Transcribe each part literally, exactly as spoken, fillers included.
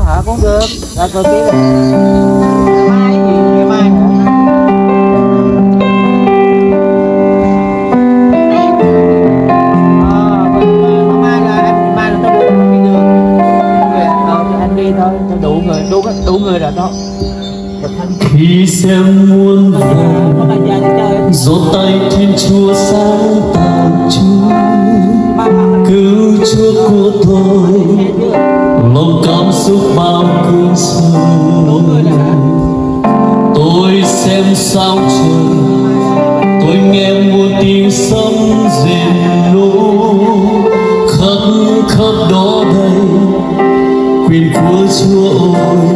hả? Cũng được. Rồi coi kia ngày mai gì? Ngày mai hả? Ờ, ngày mai là anh mai là tao đủ đi đường. Ờ, anh đi thôi, tao đủ người, đủ đủ người rồi đó. Khi xem muôn vàng gió tay thiên chúa sáng tạo chúa cứu chúa của tôi lòng cảm xúc bao cơn sầu tôi xem sao trời tôi nghe muôn tiếng sấm rền nô khắp khắp đó đây quyền của chúa ôi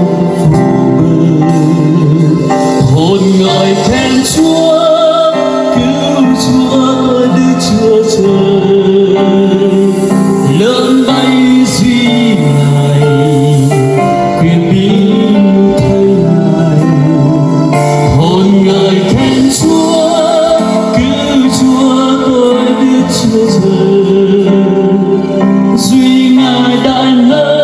hồn ngợi khen chúa cứu chúa tôi đức chúa trời lớn bay duy ngài quyền bí thay ngài hồn ngợi khen chúa cứu chúa tôi đức chúa trời duy ngài đại lớn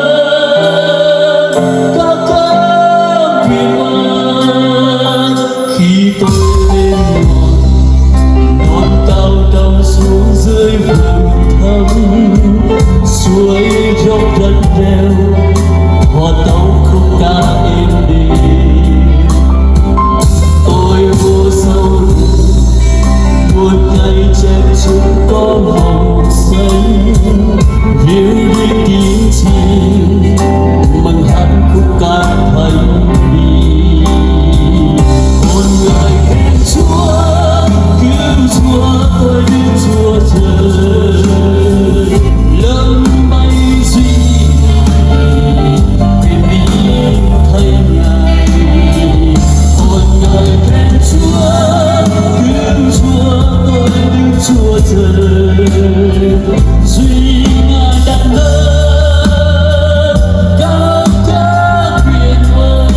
khi tôi lên ngọn non cao trong xuống dưới vùng thâm suối dốc đất đeo hòa tấu khúc ca êm đềm tôi vô sâu một cây chém chúng có màu xanh hiểu đi tiếng chim mừng hát khúc ca thành bi hồn ngợi khen chúa cứu chúa tôi đức chúa trời lớn bay duy ngài quyền bí thay ngài hồn ngợi khen chúa cứu chúa tôi đức chúa trời duy ngài đặt lớn cao ca quyền vời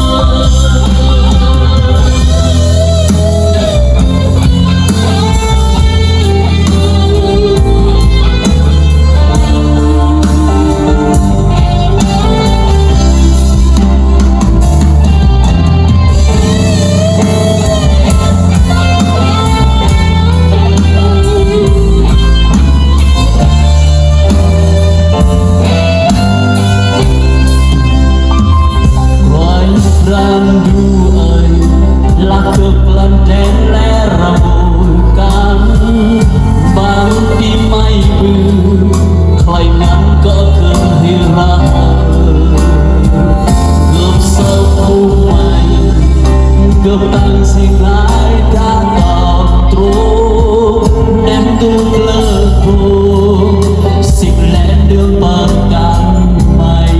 tăng sinh lái đã tọt trố đem tung lơ khô xịp lén đường bờ cạn mây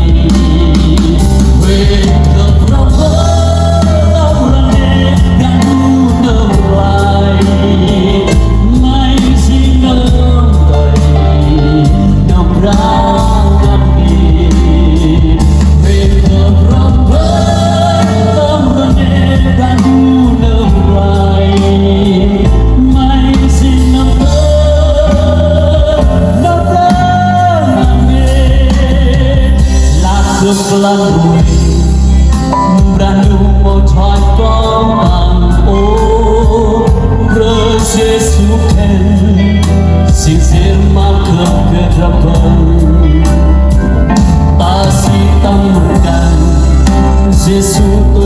về gặp nó với đâu là nét gắn thu nở lại mai xin nở đầy đồng ra gặp đi về gặp nó với đâu là nét gắn thu nở lại mai xin nở nó đã nghe là cơn lan bụi brand new màu thoại có bằng ô rơ Giêsu khen xin xin mà cơn cơn ra bờ ta xin tâm can Giêsu